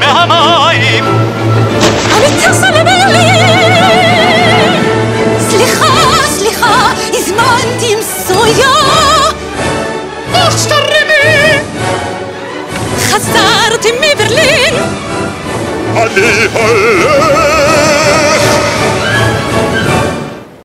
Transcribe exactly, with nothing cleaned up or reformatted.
המים. אני טסה לברלין. סליחה, סליחה, הזמנתי עם סויה. אשתרמי. חזרתי מברלין. אני הולך